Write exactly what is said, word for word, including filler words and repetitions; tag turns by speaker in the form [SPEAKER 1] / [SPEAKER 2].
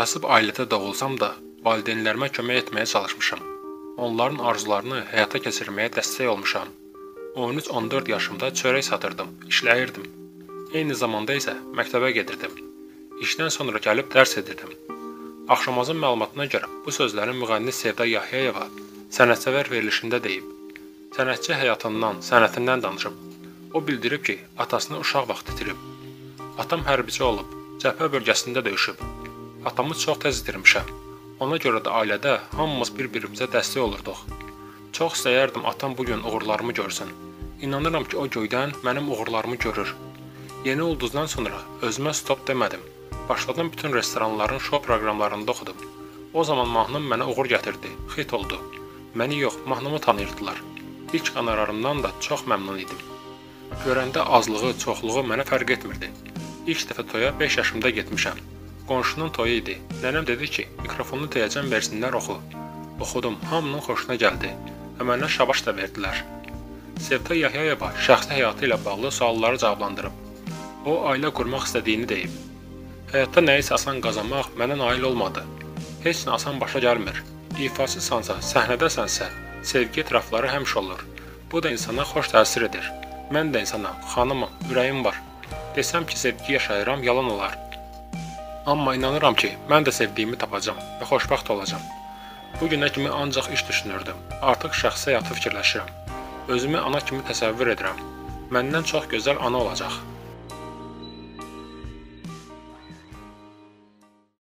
[SPEAKER 1] Kasıb ailədə doğulsam da, valideynlərimə kömək etməyə çalışmışam. Onların arzularını həyata keçirməyə dəstək olmuşam. on üç on dörd yaşımda çörək satırdım, işləyirdim. Eyni zamanda isə məktəbə gedirdim. İşdən sonra gəlib dərs edirdim. Axşamazın məlumatına görə bu sözləri müğənni Sevda Yahyayeva sənətsevər verilişində deyib. Sənətçi həyatından, sənətindən danışıb. O bildirib ki, atasını uşaq vaxt itirib. Atam hərbiçi olub, cəbhə bölgəsində döyüşüb. Atamı çox tez itirmişəm. Ona görə də ailədə hamımız bir-birimizə dəstək olurduq. Çox istəyərdim atam bugün uğurlarımı görsün. İnanıram ki, o göydən mənim uğurlarımı görür. Yeni ulduzdan sonra özümə stop demədim. Başladım bütün restoranların şou proqramlarında oxudum. O zaman mahnım mənə uğur gətirdi, xit oldu. Məni yox, mahnımı tanıyırdılar. İlk honorarımdan da çox məmnun idim. Görəndə azlığı, çoxluğu mənə fərq etmirdi. İlk dəfə toya beş yaşımda getmişəm. Qonşunun toyu idi. Nənəm dedi ki, mikrofonu deyəcəm versinlər oxu. Oxudum, hamının xoşuna gəldi və mənə şabaş da verdilər. Sevda Yahyayeva şəxsi həyatı ilə bağlı sualları cavablandırıb. O, ailə qurmaq istədiyini deyib. Həyatda nəyisə asan qazanmaq mənə nail olmadı. Heç nə asan başa gəlmir. İfaçısansa, səhnədəsənsə, sevgi ətrafları həmişə olur. Bu da insana xoş təsir edir. Mən də insanam, xanımam, ürəyim var. Desəm ki, sevgi yaşayıram, yalan olar. Amma inanıram ki, mən də sevdiyimi tapacam və xoşbəxt olacam. Bu günə kimi ancaq iş düşünürdüm. Artıq şəxsi həyatı fikirləşirəm. Özümü ana kimi təsəvvür edirəm. Məndən çox gözəl ana olacaq.